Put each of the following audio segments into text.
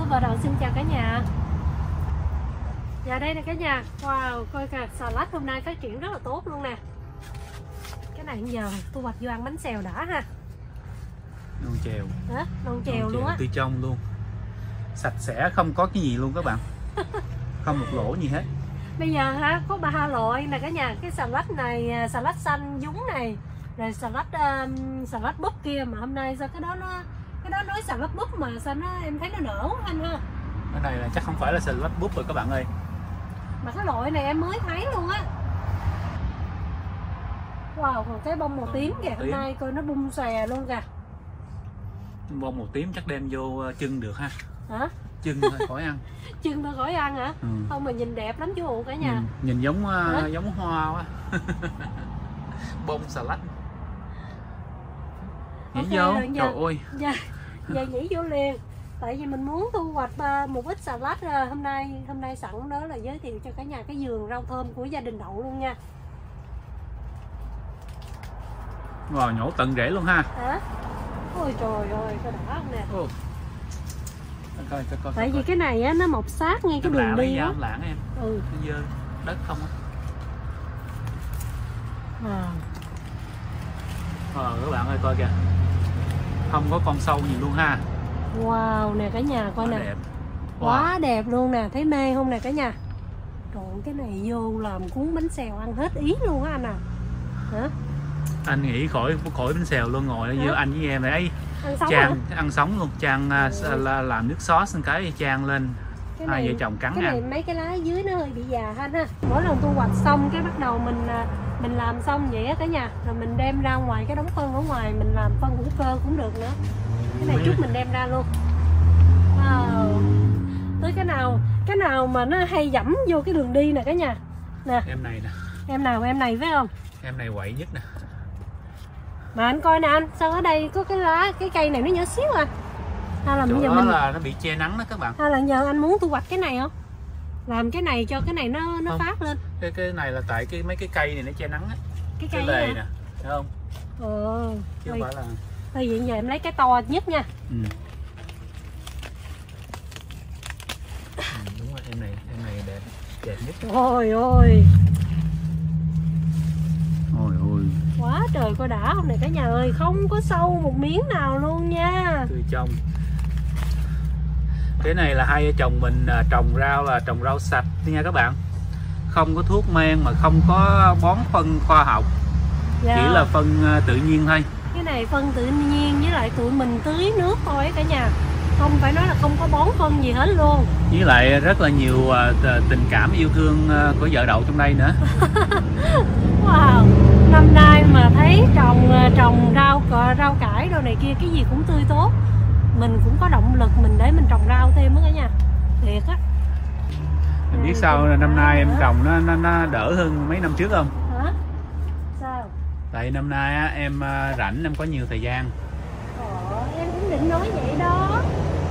Vợ Đậu xin chào cả nhà. Dạ đây nè cả nhà. Wow, coi kìa, xà lách hôm nay phát triển rất là tốt luôn nè. Cái này giờ thu hoạch vô ăn bánh xèo đã ha. Non chèo. Hả? Non chèo luôn á. Tươi trong luôn. Sạch sẽ, không có cái gì luôn các bạn. Không một lỗ gì hết. Bây giờ ha, có 3 loại nè cả nhà. Cái xà lách này, xà lách xanh dúng này, rồi xà lách búp kia. Mà hôm nay sao cái đó nói xà lách búp mà sao em thấy nó nở quá anh ha. Cái này là chắc không phải là xà lách búp rồi các bạn ơi. Mà cái loại này em mới thấy luôn á. Wow, còn cái bông màu tím kìa, hôm nay coi nó bung xòe luôn kìa. Bông màu tím chắc đem vô chân được ha. Hả? Chân thôi khỏi ăn. Chân thôi khỏi ăn hả? Ừ. Không mà nhìn đẹp lắm chú Hụ cả nhà. Nhìn giống giống hoa quá. Bông xà lách. Nhảy vô, trời ơi. Giờ nhảy vô liền. Tại vì mình muốn thu hoạch một ít xà lách hôm nay sẵn đó là giới thiệu cho cả nhà cái vườn rau thơm của gia đình Đậu luôn nha. Wow, nhổ tận rễ luôn ha. Hả? Ôi trời ơi, coi đã không nè. Coi. Tại vì cái này á, nó mọc sát ngay cái đường đi á. Lãng em. Ừ. Nó dơ đất không á. Các bạn ơi coi kìa. Không có con sâu gì luôn ha. Wow nè cả nhà coi nè. Đẹp. Quá đẹp luôn nè, thấy mê không nè cả nhà. Trộn cái này vô làm cuốn bánh xèo ăn hết ý luôn á anh à. Hả? Anh nghĩ khỏi bánh xèo luôn, ngồi ở giữa anh với em này ăn sống luôn, chan làm nước sốt một cái chan lên. Hai vợ chồng cắn cái này mấy cái lá dưới nó hơi bị già ha. Mỗi lần thu hoạch xong cái bắt đầu mình làm xong vậy á cả nhà, rồi mình đem ra ngoài cái đống phân ở ngoài mình làm phân hữu cơ cũng được nữa. Cái này chút mình đem ra luôn. Wow. Tới cái nào mà nó hay dẫm vô cái đường đi nè cả nhà. Nè. Em này nè. Em này phải không? Em này quậy nhất nè. Mà anh coi nè anh, sao ở đây có cái cây này nó nhỏ xíu à? Hay là bây giờ là nó bị che nắng đó các bạn. Hay là giờ anh muốn thu hoạch cái này không? Làm cái này cho cái này nó phát lên. Cái này là tại mấy cái cây này nó che nắng á. Cái cây lề nè, thấy không? Chứ không phải là. Thôi vậy giờ em lấy cái to nhất nha. Đúng rồi, em này đẹp nhất. Ôi ôi. Ôi. Quá trời coi đã không này cả nhà ơi, không có sâu một miếng nào luôn nha. Tươi trong. Cái này là hai vợ chồng mình trồng rau sạch nha các bạn. Không có thuốc men mà không có bón phân khoa học. Chỉ là phân tự nhiên thôi. Cái này phân tự nhiên với lại tụi mình tưới nước thôi cả nhà. Không phải nói là không có bón phân gì hết luôn. Với lại rất là nhiều tình cảm yêu thương của vợ Đậu trong đây nữa. Wow, năm nay mà thấy trồng rau cải đồ này kia cái gì cũng tươi tốt. Mình cũng có động lực mình để mình trồng rau thêm đó cả nhà. Thiệt á. Em biết sao năm nay em trồng nó đỡ hơn mấy năm trước không? Hả? Sao? Tại năm nay á, em rảnh, em có nhiều thời gian. Em cũng định nói vậy đó.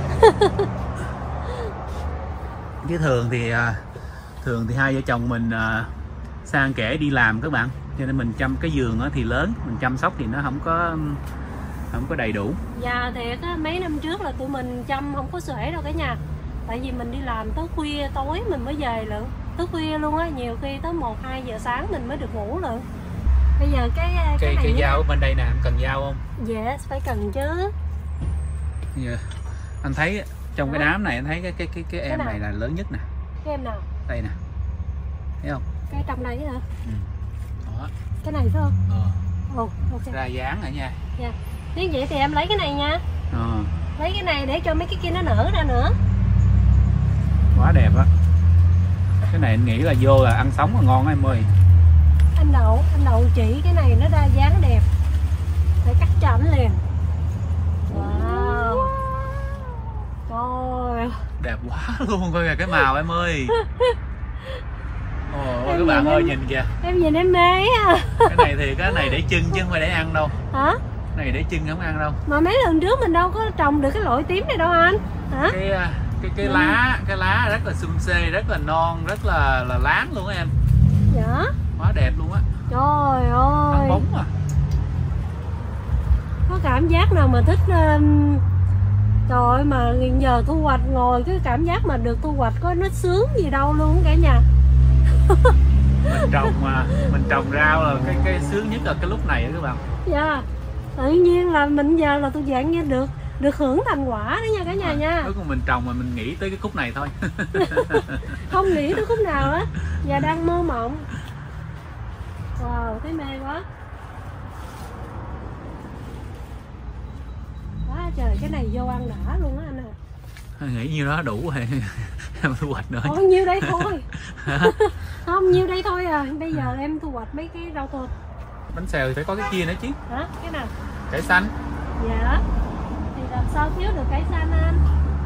Chứ thường thì hai vợ chồng mình sang kẻ đi làm các bạn, cho nên mình chăm cái vườn thì lớn, mình chăm sóc thì nó không có đầy đủ. Dạ thiệt á, mấy năm trước là tụi mình chăm không có xuể đâu cả nhà. Tại vì mình đi làm tới khuya tối mình mới về lận, tới khuya luôn á, nhiều khi tới 1-2 giờ sáng mình mới được ngủ lận. Bây giờ cái dao bên đây nè, em cần dao không? Yes, phải cần chứ. Yeah. Anh thấy trong cái đám này anh thấy cái em này là lớn nhất nè. Cái em nào? Đây nè. Thấy không? Cái trong đây hả? Đó. Cái này phải không? Okay. Ra dáng rồi nha. Dạ. Nếu vậy thì em lấy cái này nha. Lấy cái này để cho mấy cái kia nó nở ra nữa. Quá đẹp á. Cái này anh nghĩ là vô là ăn sống là ngon á em ơi. Anh Đậu chỉ cái này nó ra dáng đẹp. Phải cắt cho ảnh liền. Wow. Trời. Đẹp quá luôn, coi kìa cái màu em ơi. Các bạn ơi nhìn kìa. Em nhìn em mê á. Cái này để chân chứ không phải để ăn đâu. Hả? Cái này để chân không ăn đâu. Mà mấy lần trước mình đâu có trồng được cái loại tím này đâu anh. Hả? Cái lá rất là xum xê, rất là non, rất là láng luôn á em. Dạ. Quá đẹp luôn á. Trời ơi. Nó bóng à. Có cảm giác nào mà thích Trời ơi, mà giờ thu hoạch ngồi cái cảm giác mà được thu hoạch có nó sướng gì đâu luôn cả nhà. Mình trồng rau là cái sướng nhất là cái lúc này đó các bạn. Dạ. Tự nhiên là mình giờ là tôi dạng như được hưởng thành quả đó nha cả nhà nha. Lúc mà mình trồng mà mình nghĩ tới cái khúc này thôi. Không nghĩ tới khúc nào á. Giờ đang mơ mộng. Wow, thấy mê quá. Quá trời, cái này vô ăn đã luôn á anh à. Nghĩ nhiêu đó đủ rồi. Em thu hoạch nữa. Thôi nhiêu đây thôi. Không, nhiêu đây thôi à. Bây giờ em thu hoạch mấy cái rau thơm. Bánh xèo thì phải có cái kia nữa chứ. Hả? Cái nào? Cải xanh. Dạ. Thì làm sao thiếu được cải xanh anh?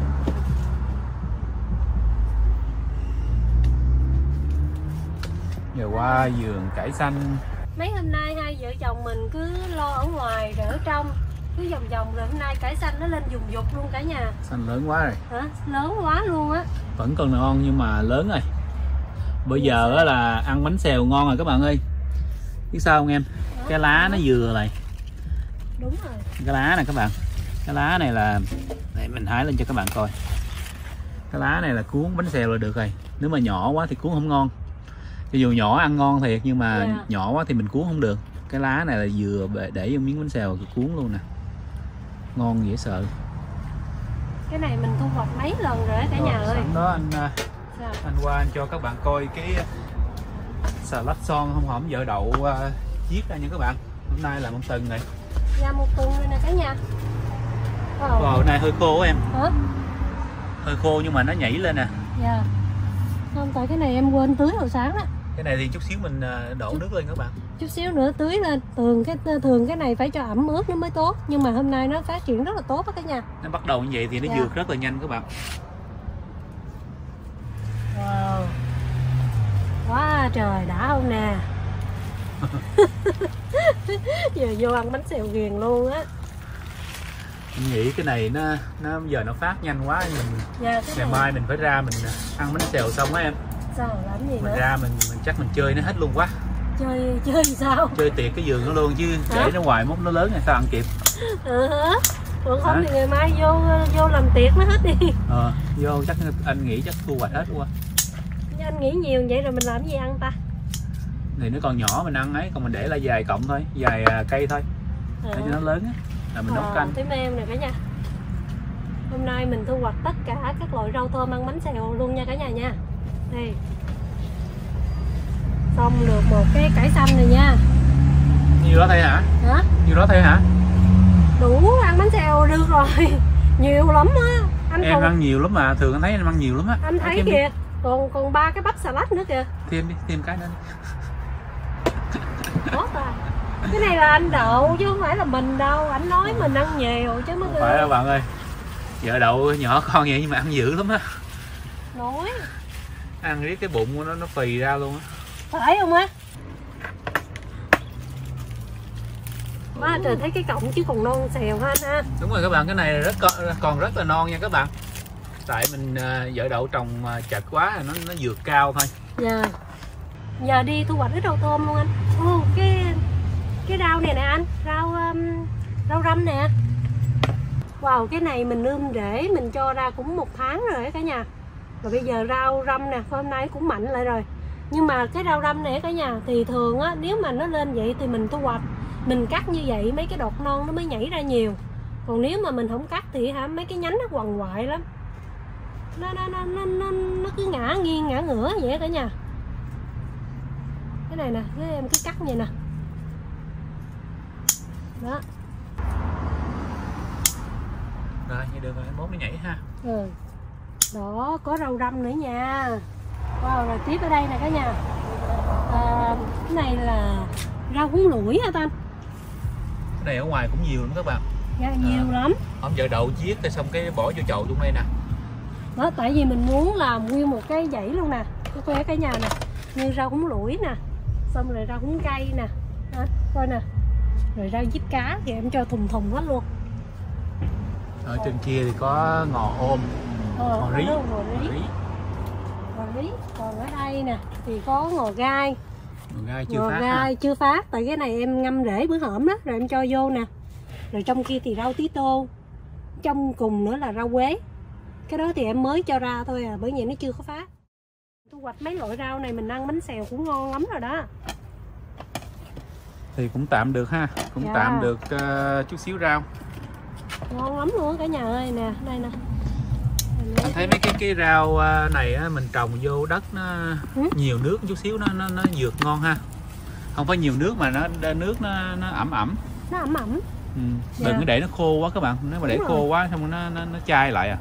Giờ qua vườn cải xanh. Mấy hôm nay hai vợ chồng mình cứ lo ở ngoài rồi ở trong, cứ vòng vòng, rồi hôm nay cải xanh nó lên vùng dục luôn cả nhà. Xanh lớn quá rồi. Hả? Lớn quá luôn á. Vẫn còn ngon nhưng mà lớn rồi. Bây giờ á là ăn bánh xèo ngon rồi các bạn ơi. Biết sao không em? Cái lá nó vừa lại. Đúng rồi. Cái lá này các bạn. Cái lá này là, để mình hái lên cho các bạn coi. Cái lá này là cuốn bánh xèo là được rồi. Nếu mà nhỏ quá thì cuốn không ngon. Cho dù nhỏ ăn ngon thiệt nhưng mà nhỏ quá thì mình cuốn không được. Cái lá này là vừa để vô miếng bánh xèo cuốn luôn nè. Ngon dễ sợ. Cái này mình thu hoạch mấy lần rồi cả nhà ơi. Sẵn đó anh qua anh cho các bạn coi cái xà lách son không hổm vợ đậu chiết ra nha các bạn. Hôm nay là một tuần rồi. Dạ, một tuần rồi nè cả nhà. Wow, nay hơi khô em. Hả? Hơi khô nhưng mà nó nhảy lên nè. Dạ. Không, tại cái này em quên tưới hồi sáng đó. Cái này thì chút xíu mình đổ nước lên các bạn. Chút xíu nữa tưới lên. Thường cái này phải cho ẩm ướt nó mới tốt. Nhưng mà hôm nay nó phát triển rất là tốt đó cả nhà. Nó bắt đầu như vậy thì nó dược rất là nhanh các bạn. Wow. Quá trời đã không nè. Giờ vô ăn bánh xèo ghiền luôn á. Mình nghĩ cái này nó giờ nó phát nhanh quá, ngày mai mình phải ra mình ăn bánh xèo xong á em. Sao làm gì mình nữa? Ra mình chắc mình chơi nó hết luôn quá. Chơi sao? Chơi tiệc cái vườn nó luôn chứ. Hả? Để nó ngoài mốt nó lớn hay sao ăn kịp. Còn không thì ngày mai vô làm tiệc nó hết đi. Vô chắc anh nghĩ chắc thu hoạch hết luôn. Anh nghĩ nhiều vậy rồi mình làm gì ăn ta? Thì nó còn nhỏ mình ăn ấy, còn mình để là vài cọng thôi, vài cây thôi. Để cho nó lớn á là mình nấu canh. Thấy mê em nè cả nhà. Hôm nay mình thu hoạch tất cả các loại rau thơm ăn bánh xèo luôn nha cả nhà nha. Đây. Xong được một cái cải xanh này nha. Nhiều đó thôi hả? Hả? Nhiều đó thôi hả? Đủ ăn bánh xèo được rồi. Nhiều lắm á. Em ăn nhiều lắm mà, thường anh thấy em ăn nhiều lắm á. Anh thấy kìa, còn 3 cái bắp xà lách nữa kìa. Thêm đi, thêm cái nữa đi. Cái này là anh Đậu chứ không phải là mình đâu. Anh nói mình ăn nhiều chứ mới. Không phải đâu bạn ơi. Vợ Đậu nhỏ con vậy nhưng mà ăn dữ lắm á. Nói ăn riết cái bụng của nó phì ra luôn á. phải không á? Má trời, thấy cái cọng chứ còn non xèo ha anh ha. Đúng rồi các bạn, cái này là còn rất là non nha các bạn. Tại mình vợ Đậu trồng chật quá nó vượt cao thôi. Dạ. Giờ đi thu hoạch cái rau tôm luôn anh. Cái rau này nè anh, rau răm nè. Wow, cái này mình ươm rễ mình cho ra cũng 1 tháng rồi đó cả nhà. Rồi bây giờ rau răm nè, hôm nay cũng mạnh lại rồi. Nhưng mà cái rau răm này cả nhà thì thường á, nếu mà nó lên vậy thì mình thu hoạch, mình cắt như vậy mấy cái đọt non nó mới nhảy ra nhiều. Còn nếu mà mình không cắt thì mấy cái nhánh nó quằn quại lắm. Nó cứ ngã nghiêng ngã ngửa vậy cả nhà. Cái này nè, cái em cứ cắt vậy nè. Đó. Rồi, như được rồi, mốt nó nhảy ha. Đó, có rau răm nữa nha. Wow, rồi tiếp ở đây nè cả nhà. Cái này là rau húng lủi hả Thanh? Cái này ở ngoài cũng nhiều lắm các bạn. Dạ, nhiều lắm. Hôm vợ Đậu chiết rồi xong cái bỏ vô chậu trong đây nè. Đó, tại vì mình muốn làm nguyên một cái dãy luôn nè. Cái khoe cả nhà nè. Như rau húng lủi nè. Xong rồi rau húng cây nè. Đó, coi nè. Rồi rau diếp cá thì em cho thùng hết luôn. Ở trên kia thì có ngò ôm, ngò rí. Còn ở đây nè thì có ngò gai. Ngò gai chưa phát. Tại cái này em ngâm rễ bữa hổm đó, rồi em cho vô nè. Rồi trong kia thì rau tí tô. trong cùng nữa là rau quế. Cái đó thì em mới cho ra thôi à, bởi vì nó chưa có phá. Thu hoạch mấy loại rau này mình ăn bánh xèo cũng ngon lắm rồi đó. Thì cũng tạm được ha, cũng Dạ. tạm được chút xíu rau. Ngon lắm luôn cả nhà ơi, nè, đây nè. Anh thấy mấy cái rau này á, mình trồng vô đất nó nhiều nước chút xíu nó dược ngon ha. Không phải nhiều nước mà nước nó ẩm ẩm. Nó ẩm ẩm. Đừng có để nó khô quá các bạn, nếu mà để khô quá xong nó chai lại à.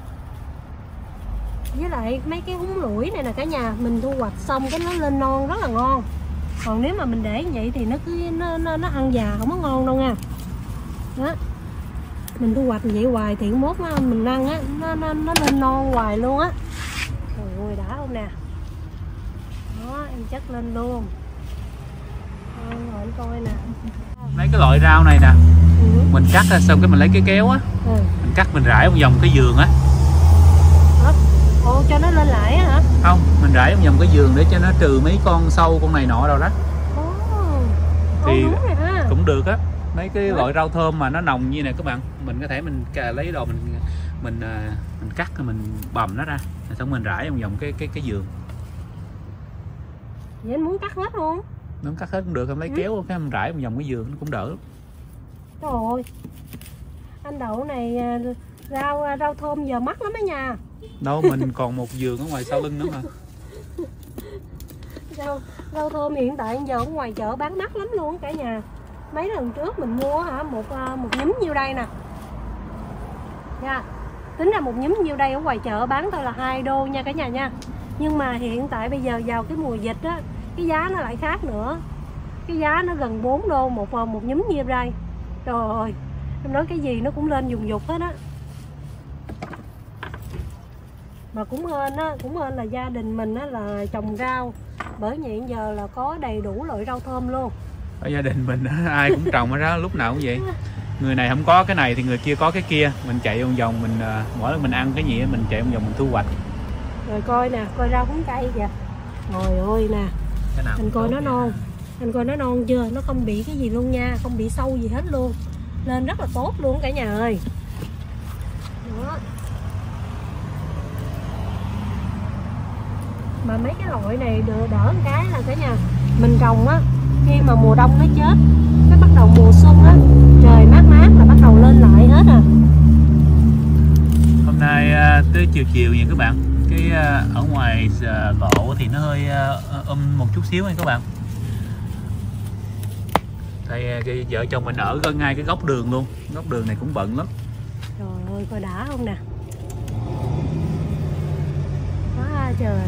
Với lại mấy cái húng lủi này nè cả nhà, mình thu hoạch xong cái nó lên non rất là ngon. Còn nếu mà mình để như vậy thì nó ăn già không có ngon đâu nha. Đó. Mình thu hoạch vậy hoài thì mốt mình ăn á nó lên non hoài luôn á. Trời ơi đã không nè. Đó, em chất lên luôn. Rồi anh coi nè. Mấy cái loại rau này nè, mình cắt ra xong cái mình lấy cái kéo á, mình cắt mình rải một vòng cái vườn á. Ồ, cho nó lên lại á hả? Không, mình rải một vòng cái vườn để cho nó trừ mấy con sâu con này nọ đâu đó. Thì đúng rồi ha. cũng được á. Mấy cái loại rau thơm mà nó nồng như này các bạn, mình có thể mình lấy đồ mình cắt rồi mình bầm nó ra, xong mình rải một vòng cái vườn. Vậy anh muốn cắt hết không? Muốn cắt hết cũng được, em lấy kéo cái mình rải một vòng cái vườn nó cũng đỡ. Trời ơi, anh Đậu này rau thơm giờ mắc lắm á nha. Đâu, mình còn một vườn ở ngoài sau lưng nữa mà. Rau thơm hiện tại giờ ở ngoài chợ bán mắc lắm luôn cả nhà. Mấy lần trước mình mua hả một nhúm nhiêu đây nè nha. Tính ra một nhúm nhiêu đây ở ngoài chợ bán thôi là 2 đô nha cả nhà nha. Nhưng mà hiện tại bây giờ vào cái mùa dịch á, cái giá nó lại khác nữa. Cái giá nó gần 4 đô một nhúm nhiêu đây. Trời ơi, em nói cái gì nó cũng lên dùng dục hết á. Mà cũng hên là gia đình mình á là trồng rau, bởi vậy giờ là có đầy đủ loại rau thơm luôn. Ở gia đình mình ai cũng trồng ở đó, lúc nào cũng vậy. Người này không có cái này thì người kia có cái kia, mình chạy vòng vòng, mình mỗi lần mình ăn cái gì mình chạy vòng vòng mình thu hoạch. Rồi coi nè, coi rau húng cây kìa. Trời ơi nè, anh coi nó non, anh coi nó non chưa, nó không bị cái gì luôn nha, không bị sâu gì hết luôn, lên rất là tốt luôn cả nhà ơi. Đó. Mà mấy cái loại này đỡ một cái là cả nhà mình trồng á, khi mà mùa đông nó chết, cái bắt đầu mùa xuân á, trời mát mát là bắt đầu lên lại hết à. Hôm nay tới chiều chiều nha các bạn, cái ở ngoài lộ thì nó hơi một chút xíu nha các bạn. Đây vợ chồng mình ở gần ngay cái góc đường luôn, góc đường này cũng bận lắm. Trời ơi coi đã không nè. Quá trời.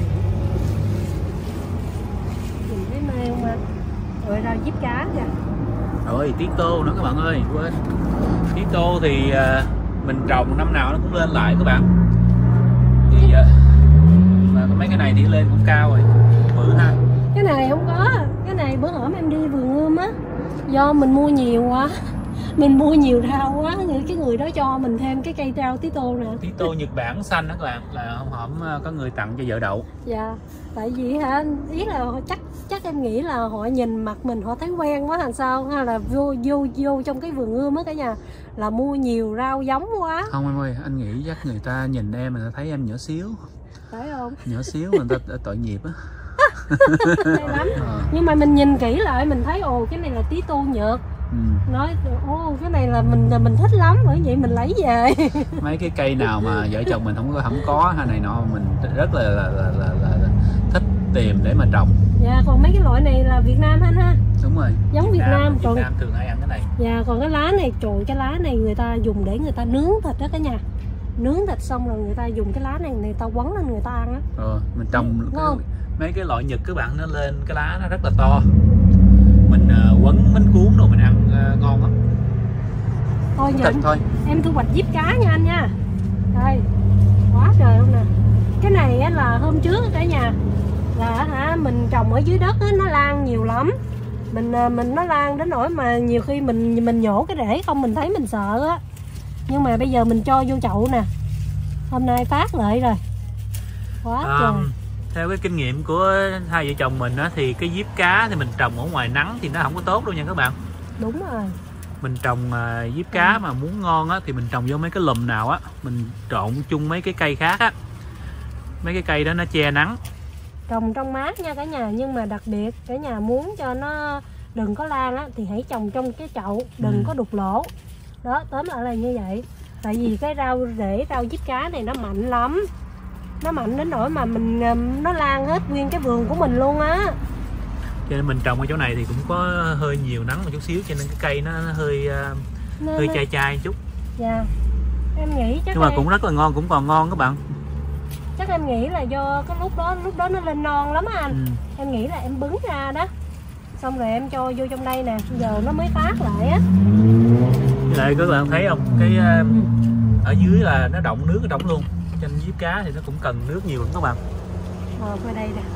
Nhìn thấy mê không anh? Rồi rau diếp cá kìa. Rồi tí tô nữa các bạn ơi, quên. Tí tô thì mình trồng năm nào nó cũng lên lại các bạn. Thì mà mấy cái này thì lên cũng cao rồi, bự ha. Cái này không có, cái này bữa hổm em đi vườn ươm á, do mình mua nhiều quá, mình mua nhiều rau quá, cái người đó cho mình thêm cái cây rau tí tô nè. Tí tô Nhật Bản xanh đó các bạn, là hôm có người tặng cho vợ Đậu. Dạ, tại vì hả, ý là chắc em nghĩ là họ nhìn mặt mình họ thấy quen quá làm sao, hay là vô trong cái vườn ươm á cả nhà, là mua nhiều rau giống quá. Không em ơi, anh nghĩ chắc người ta nhìn em mà thấy em nhỏ xíu. Phải không? Nhỏ xíu người ta tội nghiệp á. Hay lắm. Nhưng mà mình nhìn kỹ lại mình thấy ồ cái này là tí tô Nhật. Nói ô cái này là mình thích lắm, bởi vậy mình lấy về. Mấy cái cây nào mà vợ chồng mình không có hay này nọ mình rất là thích tìm để mà trồng. Dạ, còn mấy cái loại này là Việt Nam anh ha. Đúng rồi, giống Việt Nam. Việt Nam thường hay ăn cái này. Dạ, còn cái lá này, trời, cái lá này người ta dùng để người ta nướng thịt đó cả nhà. Nướng thịt xong rồi người ta dùng cái lá này người ta quấn lên người ta ăn á. Mình trồng mấy cái loại Nhật các bạn, nó lên cái lá nó rất là to, mình quấn bánh cuốn rồi mình ăn ngon lắm. Thôi thôi em thu hoạch diếp cá nha anh nha. Đây quá trời không nè. Cái này á, là hôm trước cả nhà là mình trồng ở dưới đất á, nó lan nhiều lắm, mình nó lan đến nỗi mà nhiều khi mình nhổ cái rễ không mình thấy mình sợ á, nhưng mà bây giờ mình cho vô chậu nè, hôm nay phát lại rồi. Quá trời. Theo cái kinh nghiệm của hai vợ chồng mình á, thì cái diếp cá thì mình trồng ở ngoài nắng thì nó không có tốt đâu nha các bạn. Đúng rồi. Mình trồng diếp cá mà muốn ngon á thì mình trồng vô mấy cái lùm nào á, mình trộn chung mấy cái cây khác á, mấy cái cây đó nó che nắng. Trồng trong mát nha cả nhà, nhưng mà đặc biệt cả nhà muốn cho nó đừng có lan á thì hãy trồng trong cái chậu, đừng có đục lỗ. Đó, tóm lại là như vậy. Tại vì cái rau rễ rau diếp cá này nó mạnh lắm, nó mạnh đến nỗi mà mình nó lan hết nguyên cái vườn của mình luôn á. Cho nên mình trồng ở chỗ này thì cũng có hơi nhiều nắng một chút xíu, cho nên cái cây nó hơi chai chai một chút. Dạ, em nghĩ chắc nhưng mà cũng rất là ngon, cũng còn ngon các bạn. Chắc em nghĩ là do cái lúc đó nó lên non lắm á anh. Em nghĩ là em bứng ra đó, xong rồi em cho vô trong đây nè, giờ nó mới phát lại á. Với lại các bạn thấy không, cái ở dưới là nó đọng nước ở trong luôn, cho nên diếp cá thì nó cũng cần nước nhiều lắm các bạn. Qua đây nè.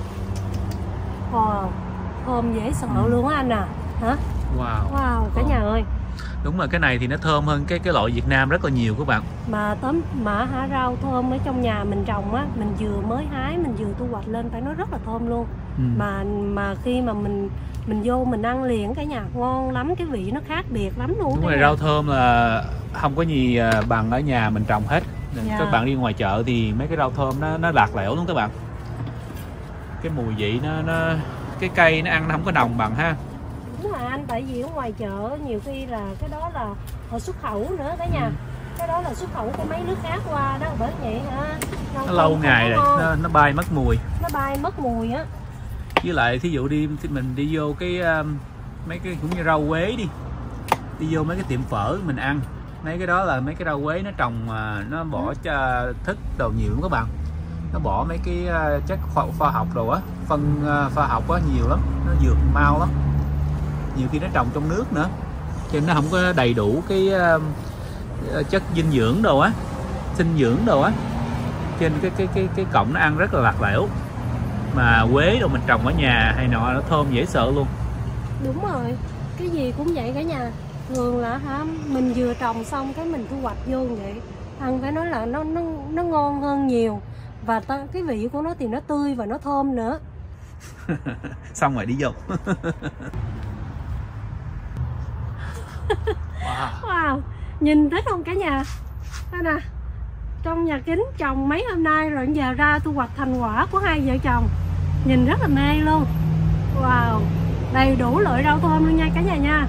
Thơm dễ sợ luôn á anh à. Hả? Wow cả nhà ơi. Đúng là cái này thì nó thơm hơn cái loại Việt Nam rất là nhiều các bạn. Mà rau thơm ở trong nhà mình trồng á, mình vừa mới hái, mình vừa thu hoạch lên phải nói rất là thơm luôn. Mà khi mà mình vô mình ăn liền cả nhà, ngon lắm, cái vị nó khác biệt lắm luôn. Đúng rồi, rau thơm là không có gì bằng ở nhà mình trồng hết. Các bạn đi ngoài chợ thì mấy cái rau thơm nó lạc lẽo luôn các bạn. Cái mùi vị nó cái cây nó ăn nó không có nồng bằng ha. Đúng rồi anh, tại vì ở ngoài chợ nhiều khi là cái đó là họ xuất khẩu nữa cả nhà. Cái đó là xuất khẩu của mấy nước khác qua đó, bởi vậy hả? Nó lâu ngày rồi, nó bay mất mùi. Nó bay mất mùi á. Với lại thí dụ mình đi vô cái mấy cái cũng như rau quế đi vô mấy cái tiệm phở mình ăn, mấy cái đó là mấy cái rau quế nó trồng nó bỏ cho thức đồ nhiều lắm các bạn. Nó bỏ mấy cái chất pha học đồ á, phân pha học á nhiều lắm, nó dược mau lắm, nhiều khi nó trồng trong nước nữa, cho nên nó không có đầy đủ cái chất dinh dưỡng đồ á, sinh dưỡng đồ á, cho nên cái cọng nó ăn rất là lạc lẽo. Mà quế đồ mình trồng ở nhà hay nọ nó thơm dễ sợ luôn. Đúng rồi, cái gì cũng vậy cả nhà. Thường là mình vừa trồng xong cái mình thu hoạch vô vậy, ăn phải nói là nó ngon hơn nhiều. Và cái vị của nó thì nó tươi và nó thơm nữa. Xong rồi đi vô. Wow, nhìn thấy không cả nhà? Đây nè, trong nhà kính trồng mấy hôm nay rồi, giờ ra thu hoạch thành quả của hai vợ chồng. Nhìn rất là mê luôn. Wow, đầy đủ loại rau thơm luôn nha cả nhà nha.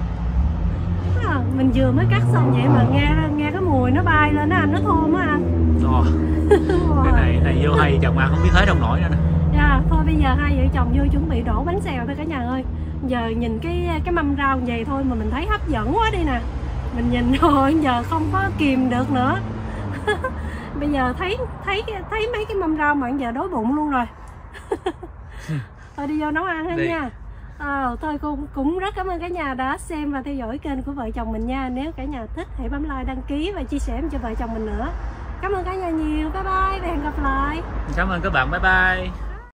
Mình vừa mới cắt xong vậy mà nghe cái mùi nó bay lên á anh, nó thơm á anh. Cái này vô hai vợ chồng ăn không biết hết đâu nổi nữa nè. Dạ, thôi bây giờ hai vợ chồng vô chuẩn bị đổ bánh xèo thôi cả nhà ơi. Giờ nhìn cái mâm rau vậy thôi mà mình thấy hấp dẫn quá đi nè. Mình nhìn rồi giờ không có kìm được nữa. Bây giờ thấy mấy cái mâm rau mà giờ đói bụng luôn rồi. Thôi đi vô nấu ăn hết nha. Thôi cũng rất cảm ơn cả nhà đã xem và theo dõi kênh của vợ chồng mình nha. Nếu cả nhà thích hãy bấm like, đăng ký và chia sẻ cho vợ chồng mình nữa. Cảm ơn cả nhà nhiều. Bye bye và hẹn gặp lại. Cảm ơn các bạn. Bye bye.